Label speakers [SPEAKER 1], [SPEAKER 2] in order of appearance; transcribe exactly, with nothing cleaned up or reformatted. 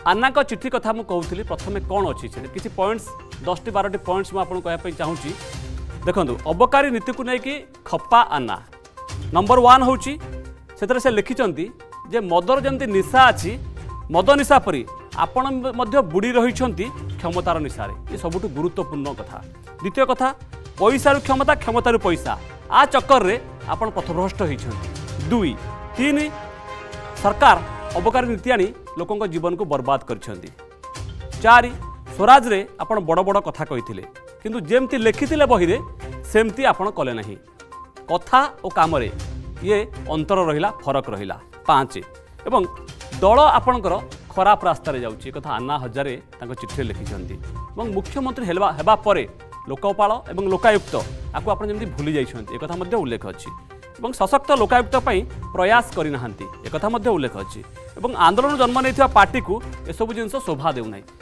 [SPEAKER 1] आन्ना को चिट्ठी कथा मुझे कहूली प्रथम कौन अच्छी किसी पॉइंट्स दस टी बारह पॉइंट्स मुझे कहना चाहूँगी देखो अबकारी नीति को लेकिन खप्पा आन्ना नंबर वन हूँ से लिखिं जे मदर जमी निशा अच्छी मद निशा परी आपण बुड़ी रही क्षमतार निशारे ये सबुठ गुरुत्वपूर्ण कथा। द्वितीय कथा पैसा क्षमता क्षमतार पैसा आ चक्कर रे आपण पथभ्रष्ट होती। दुई तीन सरकार अबकारी नीति आनी लोकों जीवन को बर्बाद कर। चार स्वराज रे आपण बड़ बड़ कथा कही किंतु जेमती लिखिले बही रे सेमती आपण कले नहीं कथा और काम रे ये अंतर रहिला फरक रहिला। पाँच एवं दल आपणकर खराब रास्तार जाऊँगी कथा आन्ना हजारे चिठी लिखिं मुख्यमंत्री हेबा परे लोकपाल और लोकायुक्त आपको आप जमी भूली जाइए एक उल्लेख अच्छी और सशक्त लोकायुक्त प्रयास करना एक उल्लेख अच्छी आंदोलन जन्म नहीं पार्टी को एसबू जिन शोभा देना।